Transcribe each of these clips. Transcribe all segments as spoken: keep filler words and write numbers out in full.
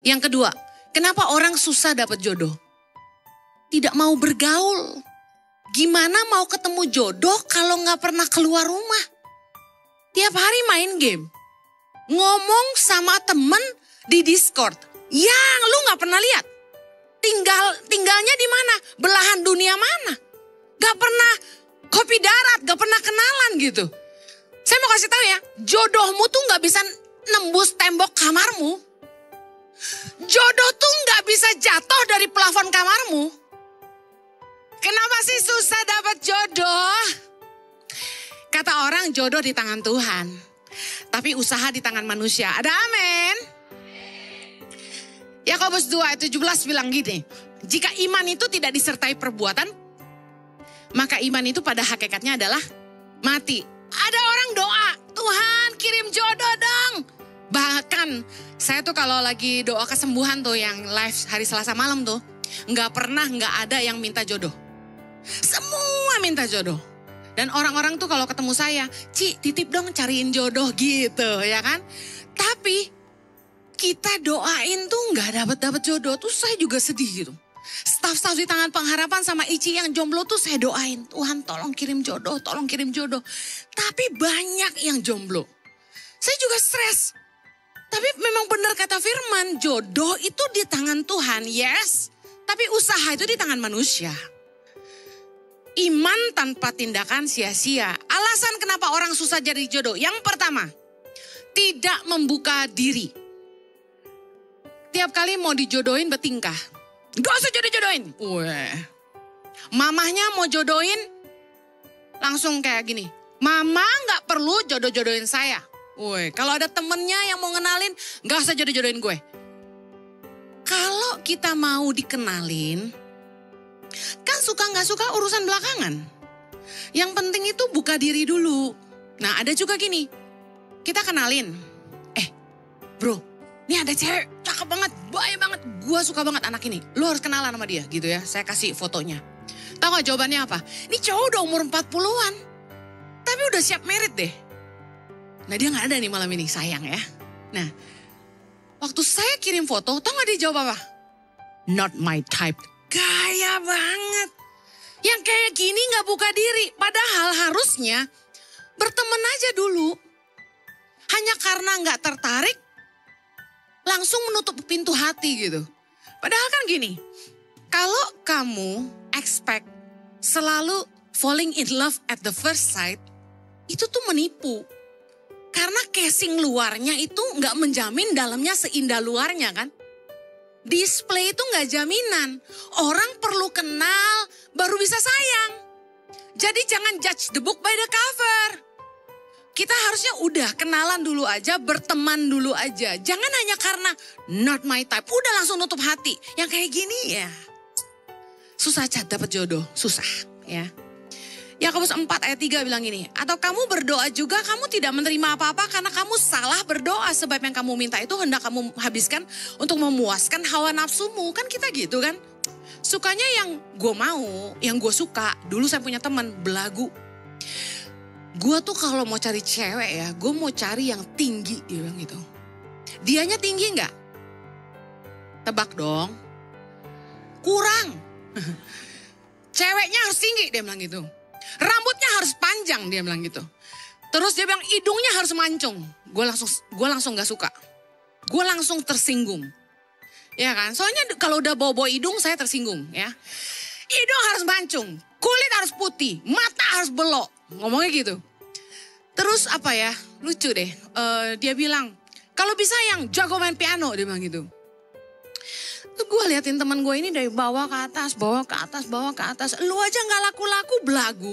Yang kedua, kenapa orang susah dapat jodoh? Tidak mau bergaul. Gimana mau ketemu jodoh kalau gak pernah keluar rumah? Tiap hari main game. Ngomong sama temen di Discord. Yang lu gak pernah lihat. Tinggal tinggalnya di mana? Belahan dunia mana? Gak pernah kopi darat, gak pernah kenalan gitu. Saya mau kasih tahu ya, jodohmu tuh gak bisa nembus tembok kamarmu. Jodoh tuh gak bisa jatuh dari plafon kamarmu. Kenapa sih susah dapat jodoh? Kata orang jodoh di tangan Tuhan. Tapi usaha di tangan manusia. Ada amin? Yakobus dua ayat tujuh belas bilang gini. Jika iman itu tidak disertai perbuatan, maka iman itu pada hakikatnya adalah mati. Ada orang doa, Tuhan kirim jodoh dong. Bahkan saya tuh kalau lagi doa kesembuhan tuh yang live hari Selasa malam tuh. Nggak pernah nggak ada yang minta jodoh. Semua minta jodoh. Dan orang-orang tuh kalau ketemu saya, Ci titip dong cariin jodoh gitu ya kan. Tapi kita doain tuh nggak dapat-dapat jodoh tuh saya juga sedih gitu. Staf-staf di Tangan Pengharapan sama Ici yang jomblo tuh saya doain. Tuhan tolong kirim jodoh, tolong kirim jodoh. Tapi banyak yang jomblo. Saya juga stres. Tapi memang benar kata firman, jodoh itu di tangan Tuhan, yes. Tapi usaha itu di tangan manusia. Iman tanpa tindakan sia-sia. Alasan kenapa orang susah jadi jodoh. Yang pertama, tidak membuka diri. Tiap kali mau dijodohin bertingkah. Gak usah jodoh-jodohin. Weh. Mamahnya mau jodohin langsung kayak gini. Mama gak perlu jodoh-jodohin saya. Weh. Kalau ada temennya yang mau ngenalin, gak usah jodoh-jodohin gue. Kalau kita mau dikenalin, kan suka gak suka urusan belakangan. Yang penting itu buka diri dulu. Nah ada juga gini, kita kenalin. Eh bro, ini ada cewek cakep banget, baik banget. Gue suka banget anak ini. Lu harus kenalan sama dia gitu ya. Saya kasih fotonya. Tahu gak jawabannya apa? Ini cowok udah umur empat puluhan. Tapi udah siap merit deh. Nah dia gak ada nih malam ini, sayang ya. Nah waktu saya kirim foto, tau gak dia jawab apa? Not my type. Gaya banget. Yang kayak gini gak buka diri. Padahal harusnya berteman aja dulu. Hanya karena gak tertarik, langsung menutup pintu hati gitu. Padahal kan gini, kalau kamu expect selalu falling in love at the first sight, itu tuh menipu. Karena casing luarnya itu gak menjamin dalamnya seindah luarnya kan. Display itu gak jaminan. Orang perlu kenal baru bisa sayang. Jadi jangan judge the book by the cover. Kita harusnya udah kenalan dulu aja, berteman dulu aja. Jangan hanya karena not my type, udah langsung nutup hati. Yang kayak gini ya, susah cat dapat jodoh, susah ya. Yakobus empat ayat tiga bilang gini, atau kamu berdoa juga kamu tidak menerima apa-apa karena kamu salah berdoa. Sebab yang kamu minta itu hendak kamu habiskan untuk memuaskan hawa nafsumu. Kan kita gitu kan. Sukanya yang gue mau, yang gue suka. Dulu saya punya teman belagu. Gue tuh kalau mau cari cewek ya, gue mau cari yang tinggi, dia bilang gitu. Dianya tinggi nggak? Tebak dong. Kurang. Ceweknya harus tinggi, dia bilang gitu. Rambutnya harus panjang, dia bilang gitu. Terus dia bilang hidungnya harus mancung. Gue langsung, gue langsung nggak suka. Gue langsung tersinggung. Ya kan, soalnya kalau udah bawa-bawa hidung saya tersinggung ya. Hidung harus mancung, kulit harus putih, mata harus belok. Ngomongnya gitu. Terus apa ya, lucu deh. Uh, dia bilang, kalau bisa yang jago main piano, dia bilang gitu. Tuh gue liatin teman gue ini dari bawah ke atas, bawah ke atas, bawah ke atas. Lu aja gak laku-laku belagu.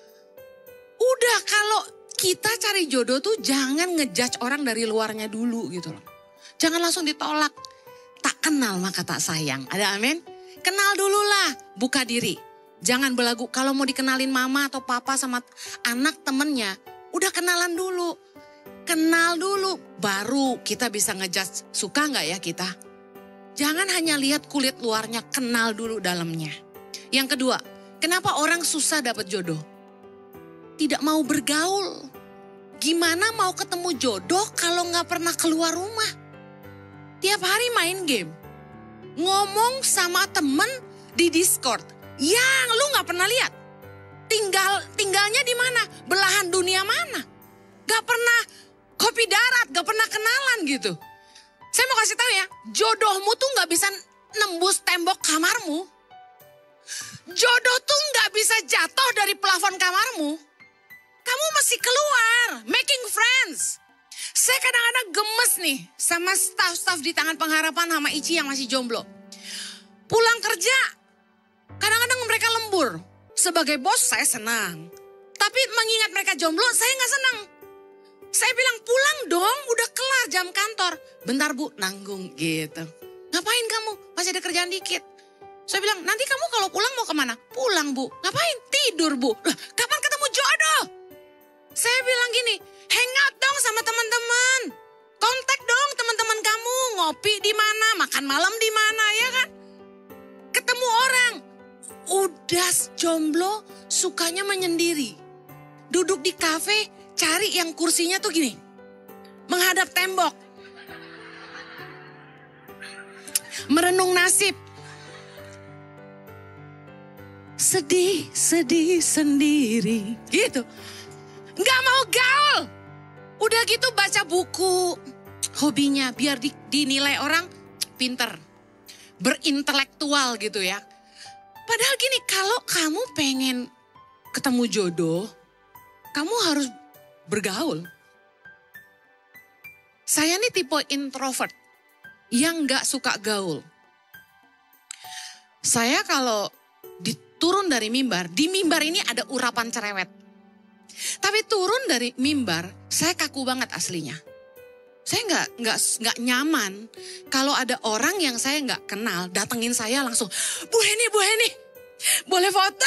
Udah kalau kita cari jodoh tuh jangan ngejudge orang dari luarnya dulu gitu loh. Jangan langsung ditolak. Tak kenal maka tak sayang. Ada amin? Kenal dulu lah, buka diri. Jangan belagu, kalau mau dikenalin mama atau papa sama anak temennya, udah kenalan dulu. Kenal dulu, baru kita bisa ngejudge suka gak ya kita. Jangan hanya lihat kulit luarnya, kenal dulu dalamnya. Yang kedua, kenapa orang susah dapat jodoh? Tidak mau bergaul. Gimana mau ketemu jodoh kalau gak pernah keluar rumah? tiap hari main game. Ngomong sama temen di Discord yang lu gak pernah lihat. Tinggal tinggalnya di mana? Belahan dunia mana? Gak pernah kopi darat, gak pernah kenalan gitu. Saya mau kasih tahu ya, jodohmu tuh gak bisa nembus tembok kamarmu. Jodoh tuh gak bisa jatuh dari plafon kamarmu. Kamu mesti keluar, making friends. Saya kadang-kadang gemes nih sama staff-staff di Tangan Pengharapan sama Ici yang masih jomblo. Pulang kerja, kadang-kadang mereka lembur. Sebagai bos saya senang. Tapi mengingat mereka jomblo, saya gak senang. Saya bilang pulang dong, udah kelar jam kantor. Bentar bu, nanggung gitu. Ngapain kamu? Masih ada kerjaan dikit. Saya bilang, nanti kamu kalau pulang mau kemana? Pulang bu. Ngapain? Tidur bu. Lah, kapan ketemu jodoh? Saya bilang gini, hang out dong sama teman-teman. Kontak dong teman-teman kamu. Ngopi di mana, makan malam di mana, ya kan? Ketemu orang. Udah jomblo, sukanya menyendiri. Duduk di kafe, cari yang kursinya tuh gini. Menghadap tembok. Merenung nasib. Sedih, sedih sendiri. Gitu. Gak mau gaul. Udah gitu baca buku. Hobinya biar di, dinilai orang pinter. Berintelektual gitu ya. Padahal gini, kalau kamu pengen ketemu jodoh, kamu harus bergaul. Saya nih tipe introvert yang gak suka gaul. Saya kalau diturun dari mimbar, di mimbar ini ada urapan cerewet. Tapi turun dari mimbar, saya kaku banget aslinya. Saya nggak nggak nggak nyaman kalau ada orang yang saya nggak kenal datengin saya langsung, Bu Heni, Bu Heni, boleh foto?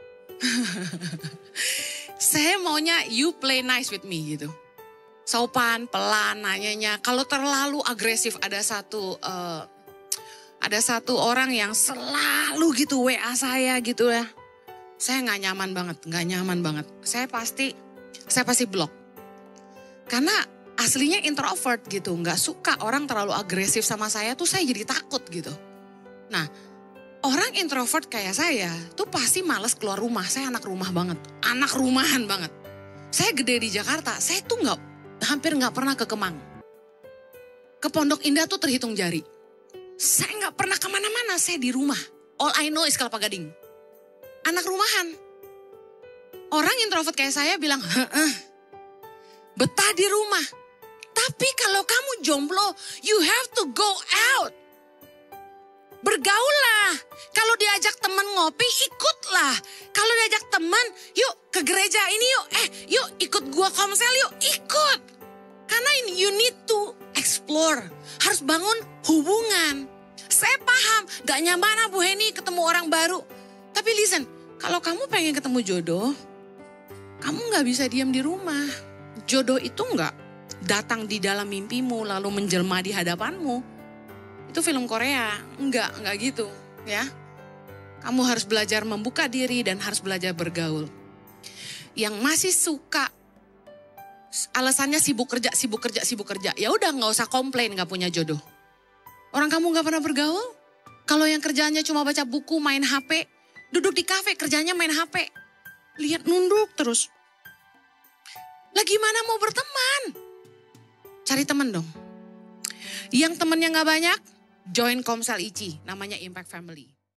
Saya maunya you play nice with me gitu. Sopan, pelan, nanyanya. Kalau terlalu agresif, ada satu uh, ada satu orang yang selalu gitu W A saya gitu ya. Saya nggak nyaman banget, nggak nyaman banget. Saya pasti, saya pasti blok. Karena aslinya introvert gitu, nggak suka orang terlalu agresif sama saya tuh saya jadi takut gitu. Nah, orang introvert kayak saya tuh pasti males keluar rumah. Saya anak rumah banget, anak rumahan banget. Saya gede di Jakarta, saya tuh nggak, hampir nggak pernah ke Kemang. Ke Pondok Indah tuh terhitung jari. Saya nggak pernah kemana-mana, saya di rumah. All I know is Kelapa Gading. Anak rumahan. Orang introvert kayak saya bilang, heeh, betah di rumah. Tapi kalau kamu jomblo, you have to go out. Bergaullah. Kalau diajak teman ngopi, ikutlah. Kalau diajak teman, yuk ke gereja ini yuk. Eh, yuk ikut gua komsel yuk, ikut. Karena ini you need to explore. Harus bangun hubungan. Saya paham, gak nyaman Bu Heni ketemu orang baru. Tapi listen, kalau kamu pengen ketemu jodoh, kamu gak bisa diam di rumah. Jodoh itu gak datang di dalam mimpimu lalu menjelma di hadapanmu. Itu film Korea, enggak, enggak gitu ya. Kamu harus belajar membuka diri dan harus belajar bergaul. Yang masih suka, alasannya sibuk kerja, sibuk kerja, sibuk kerja. Ya udah nggak usah komplain nggak punya jodoh. Orang kamu nggak pernah bergaul? Kalau yang kerjaannya cuma baca buku, main H P, duduk di kafe kerjanya main H P. Lihat nunduk terus. Lah gimana mau berteman? Cari teman dong. Yang temennya nggak banyak, join Komsel Ici, namanya Impact Family.